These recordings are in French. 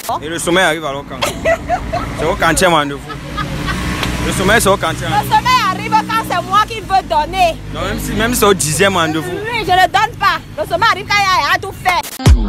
Et le sommeil arrive alors quand? C'est au quantième rendez-vous. Le sommeil c'est au quantième rendez-vous. Le sommeil arrive quand c'est moi qui veux donner. Non, même si c'est au 10e rendez-vous. Oui, je ne donne pas. Le sommeil arrive quand il y a tout fait.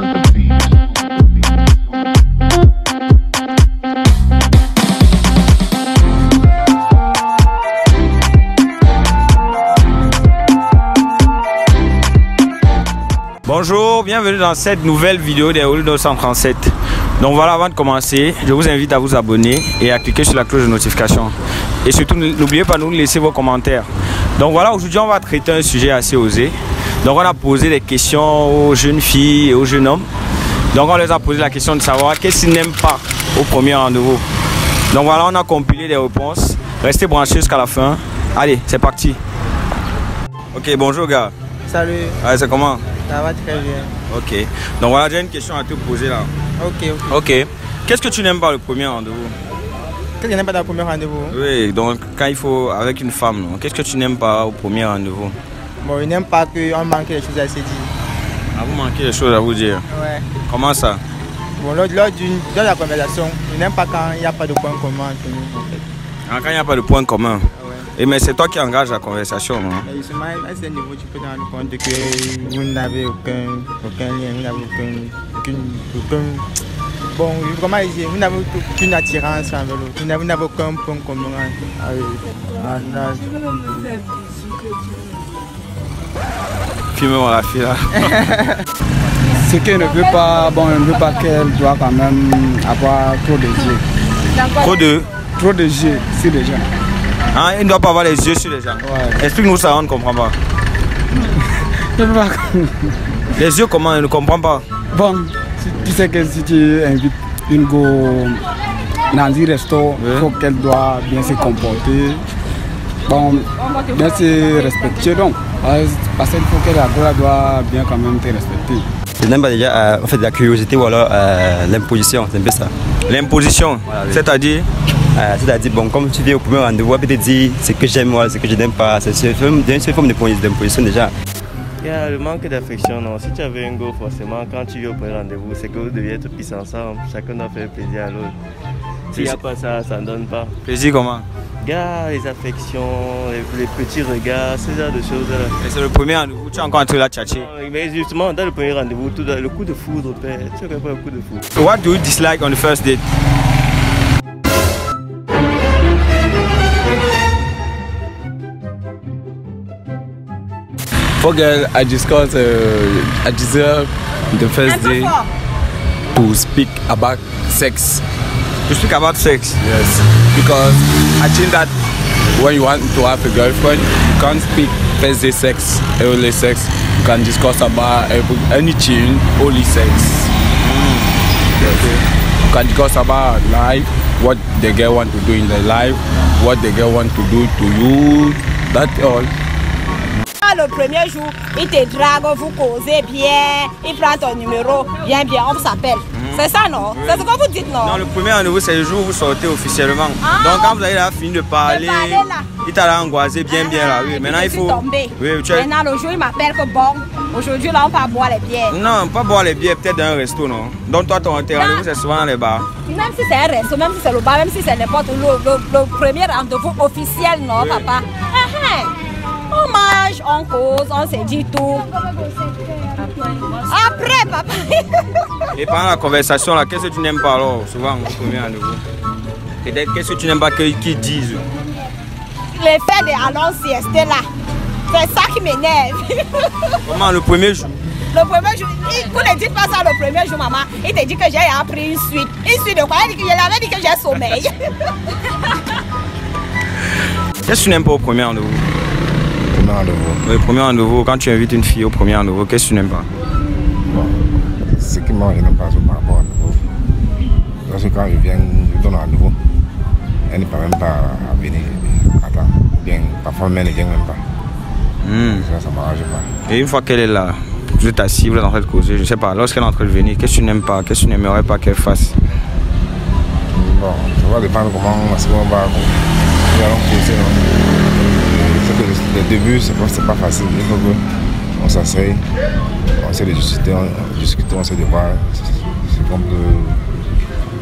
Bonjour, bienvenue dans cette nouvelle vidéo des Olu 937. Donc voilà, avant de commencer, je vous invite à vous abonner et à cliquer sur la cloche de notification. Et surtout, n'oubliez pas de nous laisser vos commentaires. Donc voilà, aujourd'hui on va traiter un sujet assez osé. Donc on a posé des questions aux jeunes filles et aux jeunes hommes. Donc on les a posé la question de savoir qu'est-ce qu'ils n'aiment pas au premier rendez-vous. Donc voilà, on a compilé des réponses. Restez branchés jusqu'à la fin. Allez, c'est parti. Ok, bonjour gars. Salut. Ouais, c'est comment? Ça va très bien. Ok. Donc voilà, j'ai une question à te poser là. Ok. Qu'est-ce que tu n'aimes pas le premier rendez-vous? Qu'est-ce que tu n'aimes pas dans le premier rendez-vous? Oui, donc quand il faut avec une femme, qu'est-ce que tu n'aimes pas au premier rendez-vous? Bon, je n'aime pas qu'on manque des choses à se dire. Ah, vous manquez des choses à vous dire? Ouais. Comment ça? Bon, lors de la conversation, je n'aime pas quand il n'y a pas de point commun entre nous. En fait. Ah, quand il n'y a pas de point commun? Ouais. Et mais c'est toi qui engage la conversation, non? Mais justement, à ce niveau, tu peux te rendre compte que vous n'avez aucun lien, vous n'avez aucun... Bon, comment dire, vous n'avez aucune attirance envers l'autre, vous n'avez aucun point commun. Filmez-moi la fille là. Ce qu'elle ne veut pas, bon, elle ne veut pas qu'elle doit quand même avoir trop de yeux. Trop de yeux sur les gens. Ah, il ne doit pas avoir les yeux sur les gens. Ouais. Explique-nous ça, on ne comprend pas. Je ne peux pas. Les yeux comment? On ne comprend pas. Bon, tu sais que si tu invites une go dans un resto, il faut qu'elle doit bien se comporter. Bon, bien se respecter donc. Parce qu'il faut que la go doit bien quand même te respecter. Je n'aime pas déjà en fait, la curiosité ou alors l'imposition, c'est un peu ça. L'imposition, voilà, oui. C'est-à-dire c'est-à-dire, bon, comme tu viens au premier rendez-vous, peut te dire ce que j'aime, ce que je n'aime pas. C'est une forme d'imposition déjà. Il y a le manque d'affection, non. Si tu avais un go, forcément, quand tu viens au premier rendez-vous, c'est que vous deviez être pisse ensemble. Chacun doit faire plaisir à l'autre. S'il n'y a pas ça, ça ne donne pas. plaisir comment? Gars, les affections, les petits regards, ce genre de choses-là. Et c'est le premier rendez-vous, tu es encore en train de la tchatcher. Mais justement, dans le premier rendez-vous, le coup de foudre, père. Tu ne pas le coup de foudre. So what do you dislike on the first date? For girl, I deserve the first day to speak about sex. To speak about sex? Yes, because I think that when you want to have a girlfriend, you can't speak first day sex, only sex. You can discuss about anything, only sex. Yes. You can discuss about life, what the girl want to do in their life, what the girl want to do to you, that's all. Le premier jour, il te drague, vous causez bien, il prend ton numéro, bien, on s'appelle. C'est ça, non? C'est ce que vous dites, non? Non, le premier rendez-vous, c'est le jour où vous sortez officiellement. Ah, donc, quand vous avez fini de parler, il t'a angoissé bien là. Oui. Maintenant, il faut. Oui, Maintenant, le jour, il m'appelle que bon, aujourd'hui, là, on va boire les bières. Non, pas boire les bières, peut-être dans un resto, non? Donc, toi, ton rendez-vous, c'est souvent dans les bars. Même si c'est un resto, même si c'est le bar, même si c'est n'importe où, le premier rendez-vous officiel, non, oui. Papa? On mange, on cause, on se dit tout. Après, papa. Et pendant la conversation, là, qu'est-ce que tu n'aimes pas alors, souvent, au premier rendez-vous? Peut-être qu'est-ce que tu n'aimes pas qu'ils disent? Les faits de allons siester là, c'est ça qui m'énerve. Comment, le premier jour? Le premier jour, vous ne dites pas ça le premier jour, maman. Il te dit que j'ai appris une suite. Une suite de quoi? Il avait dit que j'ai sommeil. Qu'est-ce que tu n'aimes pas au premier rendez-vous? Le premier rendez-vous, quand tu invites une fille au premier rendez-vous, qu'est-ce que tu n'aimes pas? Bon, ce qui moi je n'aime pas par rapport au rendez-vous. Parce que quand je viens, je donne un rendez-vous, elle ne peut même pas à venir. Attends, bien, parfois même elle ne vient même pas. Ça ne m'arrange pas. Et une fois qu'elle est là, vous êtes assis, vous êtes en train de causer, je ne sais pas, lorsqu'elle est en train de venir, qu'est-ce que tu n'aimes pas? Qu'est-ce que tu n'aimerais pas qu'elle fasse? Bon, ça va dépendre comment on va causer. Le début, c'est pas facile. Il faut qu'on s'asseye, on essaie de discuter, on essaie de voir ce qu'on peut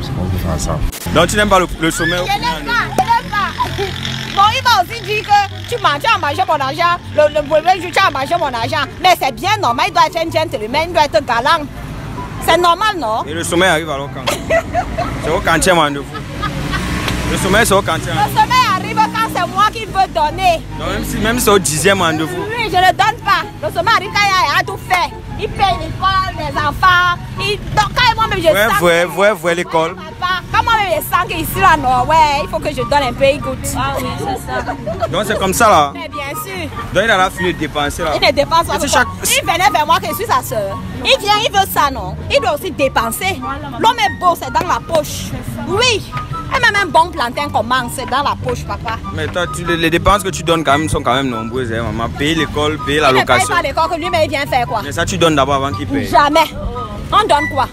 pas ça. Donc tu n'aimes pas le sommet? Je n'aime pas. Bon, il m'a aussi dit que tu as mangé mon argent, le premier jour tu as mangé mon argent. Mais c'est bien normal, il doit être un gentleman, il doit être galant. C'est normal, non? Et le sommet arrive alors quand? C'est au quantième rendez-vous. Le sommet c'est au quantième. Le sommet arrive quand c'est moi qui veux donner. Non, même si c'est au 10e rendez-vous. Oui, je ne donne pas. Le sommet arrive quand il a tout fait. Il paye l'école, les enfants. Donc quand moi-même je sens... Ouais, l'école. Quand moi-même je sens qu'ici là, non, ouais, il faut que je donne un peu, il goûte. Ah oui, c'est ça. Donc c'est comme ça là? Mais bien sûr. Donc il a fini de dépenser là? Il ne dépense pas. Il venait vers moi que je suis sa soeur. Il vient, il veut ça, non? Il doit aussi dépenser. L'homme est beau, c'est dans la poche. Oui. Et même un bon plantain commence, c'est dans la poche, papa. Mais toi, les dépenses que tu donnes quand même sont quand même nombreuses, hein, maman. Payer l'école, payer la location. Il ne paye pas l'école, que lui, mais il vient faire quoi? Mais ça, tu donnes d'abord avant qu'il paye. Jamais. On donne quoi?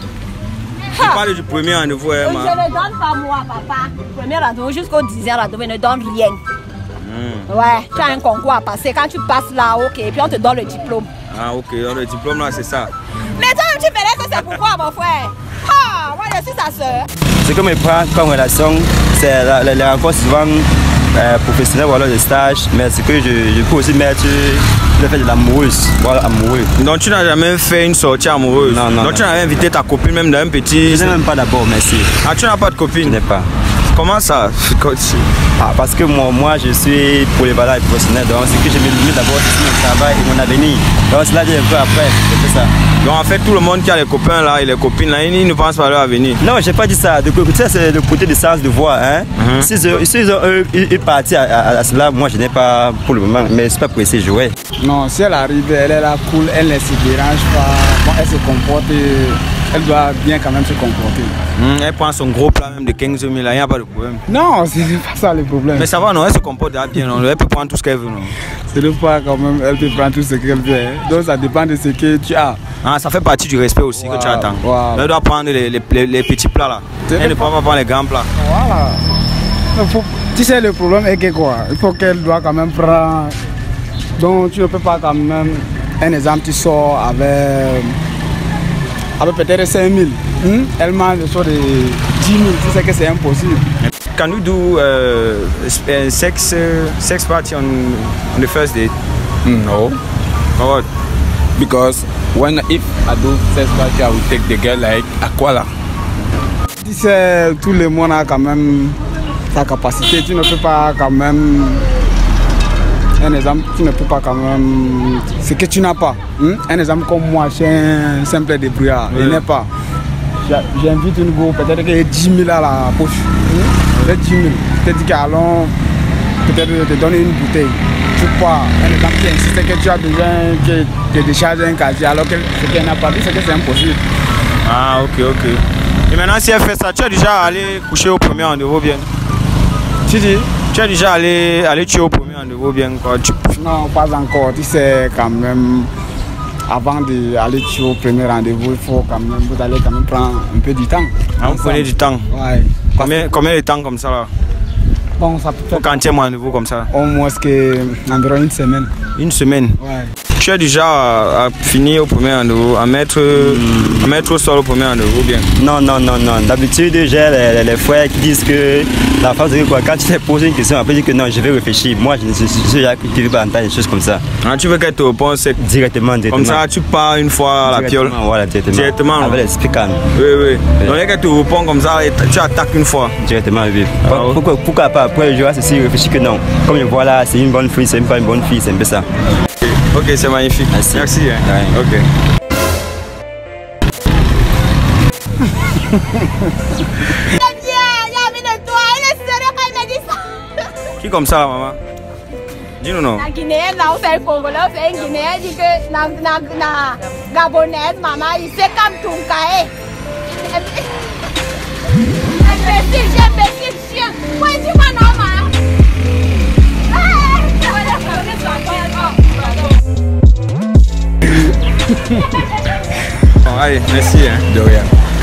Tu parles du premier rendez-vous, hein, maman. Je ne donne pas moi, papa. Premier rendez-vous jusqu'au 10e rendez-vous, je ne donne rien. Ouais, tu as un concours à passer. Quand tu passes là, ok, puis on te donne le diplôme. Ah, ok, donc le diplôme là, c'est ça. Mais toi, tu verrais que c'est pourquoi, mon frère? Ah, moi, je suis sa soeur. Ce que me prend comme relation, c'est les rencontres souvent professionnelles ou alors des stages, mais ce que je peux aussi mettre le fait de l'amoureuse, voilà, amoureux. Donc tu n'as jamais fait une sortie amoureuse? Non, non. Donc tu n'as jamais invité ta copine même dans un petit... Je n'ai même pas d'abord, merci. Ah, tu n'as pas de copine? Je n'ai pas. Comment ça? Ah, parce que moi je suis polyvalent et professionnel, donc ce que je me limite d'abord c'est mon travail et mon avenir. Donc cela dit un peu après, c'est ça. Donc en fait tout le monde qui a les copains là et les copines là, ils ne pensent pas à leur avenir. Non, j'ai pas dit ça. Ça c'est le côté du sens de voix. Hein. Si ils ont eu parti à cela, moi je n'ai pas pour le moment, mais je ne suis pas pressé de jouer. Non, si elle arrive, elle est là cool, elle ne se dérange pas, bon, elle se comporte, elle doit bien quand même se comporter. Elle prend son gros plat même de 15 000, il n'y a pas de problème. Non, c'est pas ça le problème. Mais ça va, non, elle se comporte bien, non, elle peut prendre tout ce qu'elle veut, non. C'est pas quand même, elle peut prendre tout ce qu'elle veut. Donc ça dépend de ce que tu as. Ah, ça fait partie du respect aussi que tu attends. Voilà. Elle doit prendre les petits plats là. Elle ne peut pas prendre les grands plats. Voilà. Tu sais, le problème est que quoi? Il faut qu'elle doit quand même prendre. Donc tu ne peux pas quand même. Un exemple, tu sors avec peut-être 5 000. Elle mange des choses de 10 000. Tu sais que c'est impossible. Can we do sex party on the first date? No. What? Because if I do sex party, I will take the girl like Aquala. Tu sais, tout le monde a quand même sa capacité. Tu ne peux pas quand même. Un exemple, tu ne peux pas quand même. Ce que tu n'as pas. Un exemple comme moi, je suis un simple débrouillard. Je n'ai pas. J'invite une go, peut-être qu'il y a 10 000 à la poche. Peut-être 10 000. Peut-être qu'allons, peut-être te donner une bouteille. Tu pars. Un exemple qui insiste que tu as besoin que te décharge un casier alors que ce qu'elle n'a pas dit, c'est que c'est impossible. Ah, ok. Et maintenant, si elle fait ça, tu es déjà allé coucher au premier rendez-vous bien? Tu dis? Tu es déjà allé tuer au premier rendez-vous bien quoi? Non, pas encore. Tu sais, quand même, avant d'aller tuer au premier rendez-vous, il faut quand même, vous allez quand même prendre un peu du temps. Ah, vous prenez du temps? Ouais. Combien de temps comme ça là? Bon, ça peut faire. Au quantième rendez-vous comme ça? Au moins environ une semaine. Une semaine? Ouais. Tu es déjà à finir au premier rendez-vous, à mettre au sol au premier rendez-vous bien? Non. D'habitude, j'ai les frères qui disent que la phrase de quoi, quand tu t'es posé une question, après, tu dis que non, je vais réfléchir. Moi, je ne suis jamais cultivé pas entendre des choses comme ça. Ah, tu veux qu'elle te réponde directement. Comme ça, tu pars une fois à la piole? Voilà, directement. Avec l'esprit calme. Oui. Donc, qu'elle te répond comme ça, tu attaques une fois? Directement, oui. Pourquoi pas après, je vais aussi réfléchir que non. Comme je vois là, c'est une bonne fille, c'est pas une bonne fille, c'est un peu ça. Ok, c'est magnifique. Merci. Hein. Ouais. Ok. Qui comme ça, maman? Dis-nous non. La Guinéenne, là, on fait Congolais, on fait une Guinéenne, dit que la Gabonaise, maman, il fait comme Tunkae. Imbécile, chien. Ouais, dis-moi non, maman. Bon, allez, merci. Hein. De rien.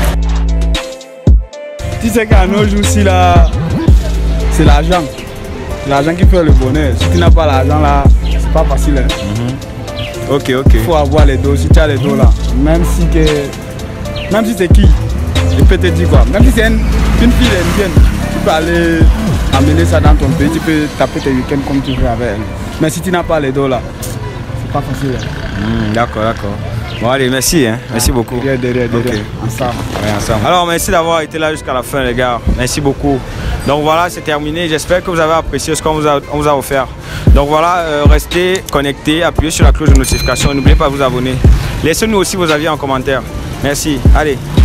Tu sais qu'à nos jours-ci, là, c'est l'argent. L'argent qui fait le bonheur. Si tu n'as pas l'argent, là, c'est pas facile. Hein. Ok. Il faut avoir les dos. Si tu as les dos, là, même si c'est qui, il peut te dire quoi. Même si c'est une fille indienne, tu peux aller amener ça dans ton pays, tu peux taper tes week-ends comme tu veux avec elle. Mais si tu n'as pas les dos là, c'est pas facile. D'accord. Bon allez, merci, hein. Merci beaucoup. Derrière. Okay. Ensemble. Alors merci d'avoir été là jusqu'à la fin les gars. Merci beaucoup. Donc voilà, c'est terminé. J'espère que vous avez apprécié ce qu'on vous a offert. Donc voilà, restez connectés, appuyez sur la cloche de notification. N'oubliez pas de vous abonner. Laissez-nous aussi vos avis en commentaire. Merci. Allez.